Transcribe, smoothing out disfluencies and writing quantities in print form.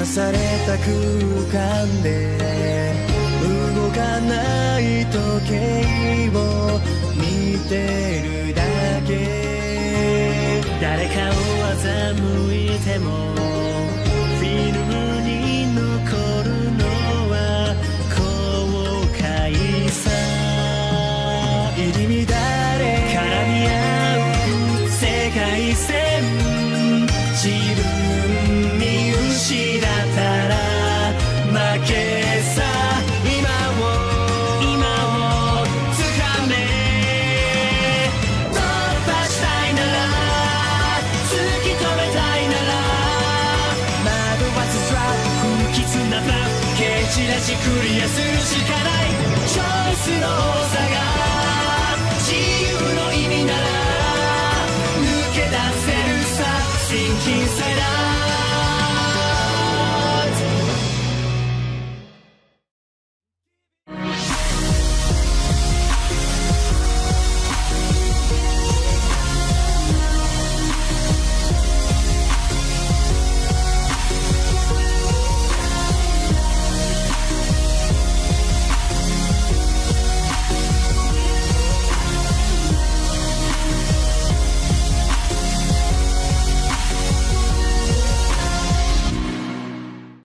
された空間で動かない時計を見てるだけ。誰かを欺いてもフィルムに残るのは後悔さ。入り乱れ絡み合う世界線、自分見失ったら負けさ。今を掴め。突破したいなら突き止めたいなら惑わすトラップ不吉なプラン蹴散らしクリアするしかない。チョイスの多さが